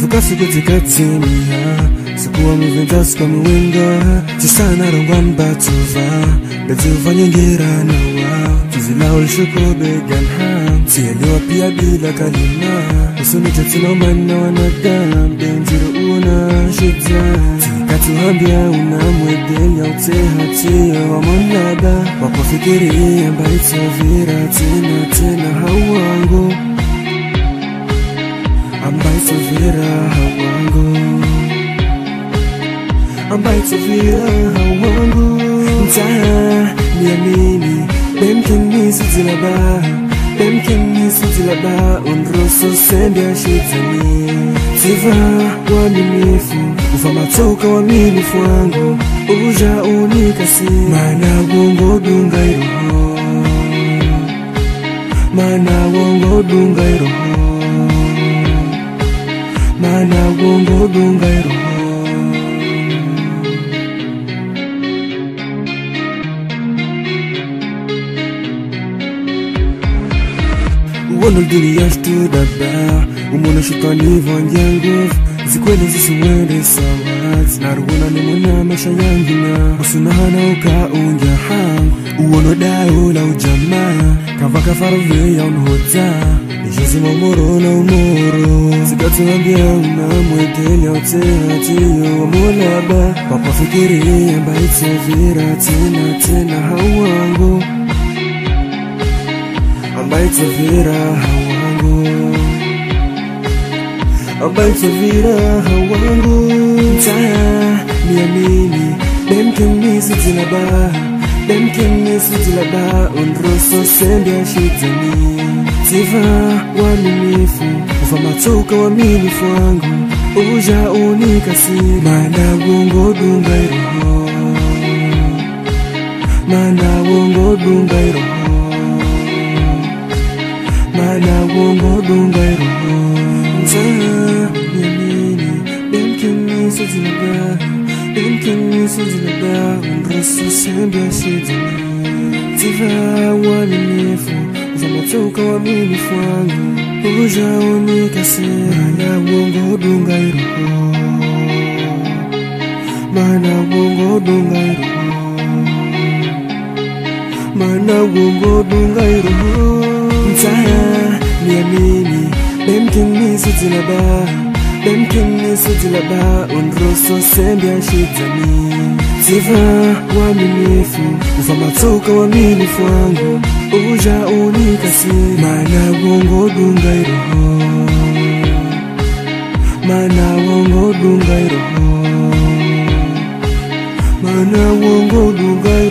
tukasukutikatimia sikuwa miventasu kwa miwenga tisana rongwa mbatuva betuva nyengera nawa tuzila ulishuko beganha tielewa pia bila kalima usuni tatina umana wanadam benjiro una shidza tikatuhambia unamwedelia utehatia wa monada wapofikiria mbaitovira tena hawangu ambaitovira hawangu ambaitovira hawangu mtaa niamini bemkini sujilaba unroso sembia shitani siva waminifu ufamatoka waminifu wangu uja unikasi mana wongo dunga iroho mana wongo dunga iroho mana wongo dunga iroho Uono dunia shtudaba umona shutani vanyangu zikweli zisuwende sawa naruona nimona maisha yangina usunahana ukaunja hangu uono dayo la ujamaa kavaka farove ya unhoza nishizima umoro na umoro zikatuambia unamwedelia utehatio wa molaba wapafikiria mbaitovira tena hawangu ambaitovira hawangu ambaitovira hawangu mtaa niamini bemkini sujilaba unroso sembia shitani siva waminifu ufamatoka waminifu wangu uja unikasi mana wongo dunga iroho mana wongo dunga iroho mana wongo dunga iroho mtaa niamini bemkini sujilaba unroso sembia shitani siva waminifu ufamatoka waminifu wangu uja unikasi mana wongo dunga iroho mana wongo dunga iroho mana wongo dunga iroho mtaa niamini bemkini sujilaba unroso sembia shitani siva waminifu ufamatoka waminifu wangu uja unikasi mana wongo dunga iroho mana wongo dunga iroho mana wongo dunga